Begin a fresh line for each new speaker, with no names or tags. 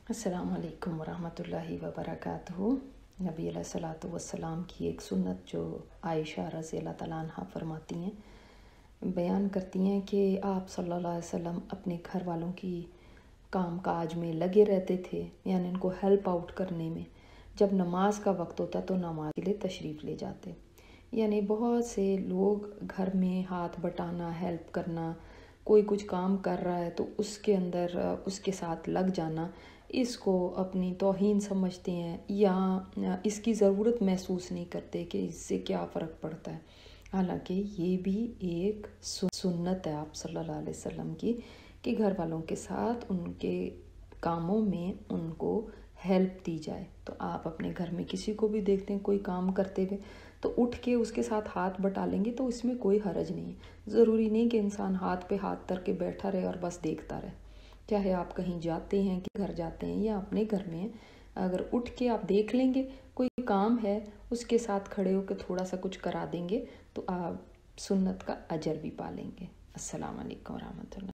अस्सलाम वालेकुम वरहमतुल्लाहि वबरकातुहू। नबी अलैहिस्सलातु वस्सलाम की एक सुन्नत जो आयशा रज़ी अल्लाह तआला अन्हा फरमाती हैं, बयान करती हैं कि आप सल्लल्लाहु अलैहि वसल्लम अपने घर वालों की काम काज में लगे रहते थे, यानी उनको हेल्प आउट करने में। जब नमाज का वक्त होता तो नमाज के लिए तशरीफ़ ले जाते। यानी बहुत से लोग घर में हाथ बटाना, हेल्प करना, कोई कुछ काम कर रहा है तो उसके अंदर उसके साथ लग जाना, इसको अपनी तौहीन समझते हैं या इसकी ज़रूरत महसूस नहीं करते कि इससे क्या फ़र्क पड़ता है। हालांकि ये भी एक सुन्नत है आप सल्लल्लाहु अलैहि वसल्लम की कि घर वालों के साथ उनके कामों में उनको हेल्प दी जाए। तो आप अपने घर में किसी को भी देखते हैं कोई काम करते हुए तो उठ के उसके साथ हाथ बटा लेंगे तो इसमें कोई हर्ज नहीं है। ज़रूरी नहीं कि इंसान हाथ पे हाथ धर के बैठा रहे और बस देखता रहे। चाहे आप कहीं जाते हैं कि घर जाते हैं या अपने घर में हैं, अगर उठ के आप देख लेंगे कोई काम है, उसके साथ खड़े होकर थोड़ा सा कुछ करा देंगे तो आप सुन्नत का अजर भी पा लेंगे। अस्सलाम वालेकुम रहमतुल्लाह।